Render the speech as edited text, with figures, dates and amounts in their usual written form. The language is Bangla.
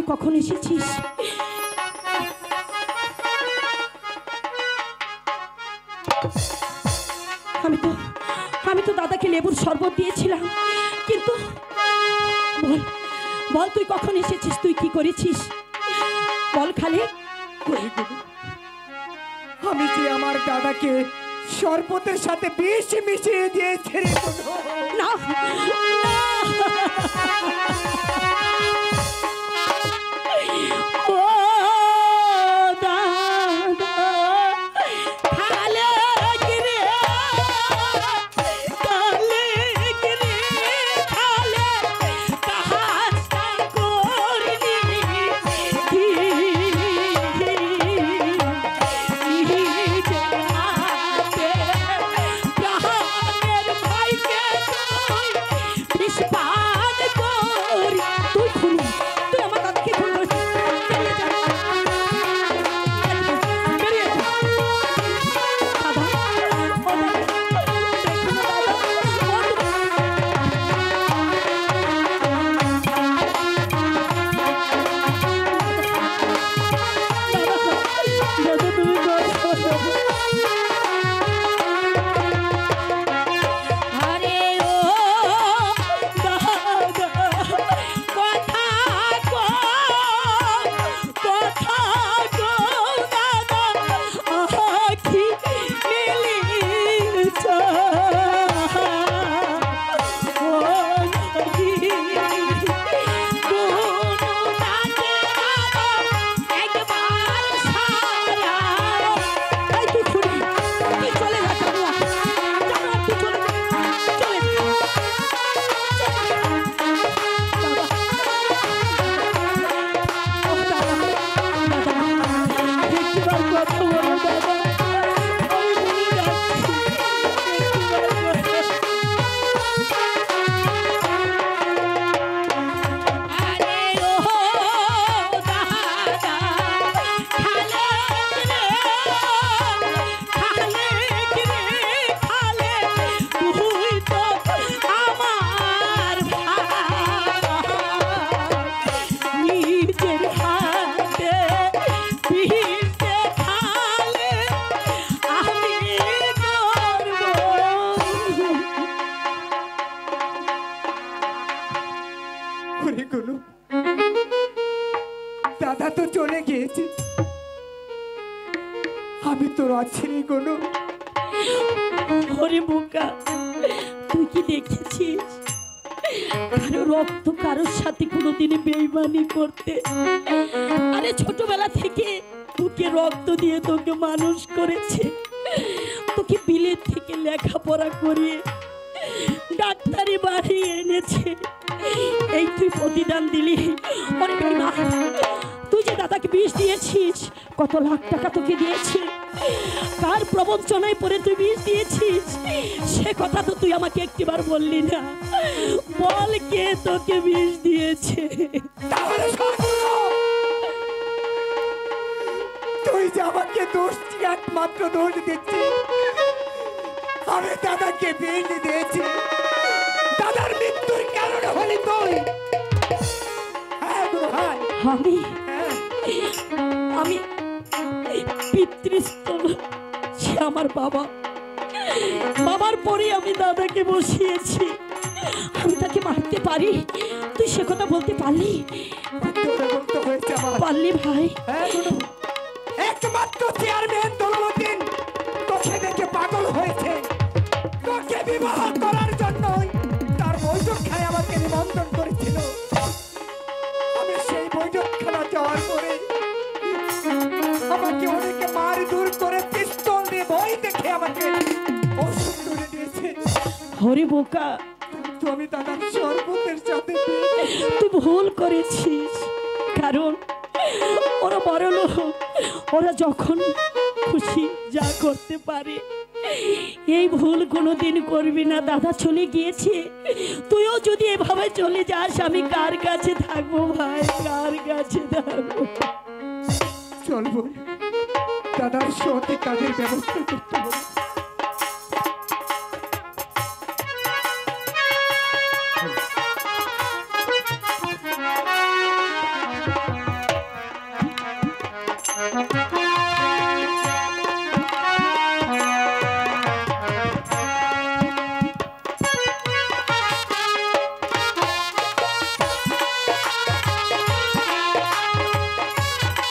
তুই কখন এসেছিস? আমি তো দাদাকে লেবুর শরবত দিয়েছিলাম, কিন্তু বল বল তুই কখন এসেছিস, তুই কি করেছিস বল খালিক। আমি যে আমার দাদাকে শরবতের সাথে বিষ মিশিয়ে দিয়েছি। না দাদা তো চলে গিয়েছে, আমি তো আছি কোনো। ওরে বোকা, তুই কি দেখেছিস কারো রক্ত কারোর সাথে কোনোদিনই বেইমানি করতে? আরে ছোটবেলা থেকে তোকে রক্ত দিয়ে তোকে মানুষ করেছে, তোকে বিলেত থেকে লেখাপড়া করিয়ে ডাক্তারি বাড়িয়ে এনেছে, এই তুই প্রতিদান দিলি? অনেক তুই যে দাদাকে বিষ দিয়েছিস, কত লাখ টাকা তোকে দিয়েছি, কার প্রবঞ্চনায় পড়ে তুই বিষ দিয়েছিস সে কথা তো তুই আমাকে একটিবার বললি না। বল কে তোকে বিষ দিয়েছে? তুই যে আমাকে দোষ, একমাত্র দোষ দিচ্ছিস। আমি দাদাকে বিষ দিয়েছি, দাদার মৃত্যুর কারণ হলি তুই। আমি পিতৃস্থল, সে আমার বাবা, বাবার পরে আমি দাদাকে বসিয়েছি। আমি তাকে মারতে পারি, তুই সে কথা বলতে পারলি? পারলি ভাই? একমাত্র চেয়ারম্যান দলমতিন তোকে দেখে পাগল হয়েছে, তোকে বিবাহ করার জন্য তার বৈঠকখানায় আমাকে নিমন্ত্রণ করেছিল। আমি সেই বৈঠকখানা যাওয়ার পরে আমাকে অনেকে মারধর করে পিস্তল দিয়ে ভয় দেখে আমাকে ওষুধ তুলে দিয়েছে। হরি বোকা, তো আমি দাদার শরবতের সাথে তুই ভুল করেছিস, কারণ ওরা বড় লোক, ওরা যখন খুশি যা করতে পারে, এই ভুল কোনোদিন করবি না। দাদা চলে গিয়েছে, তুইও যদি এভাবে চলে যাস আমি কার কাছে থাকবো ভাই, কার কাছে থাকবো? চলবো, দাদার সত্যি কাজের ব্যবস্থা করতে হবে।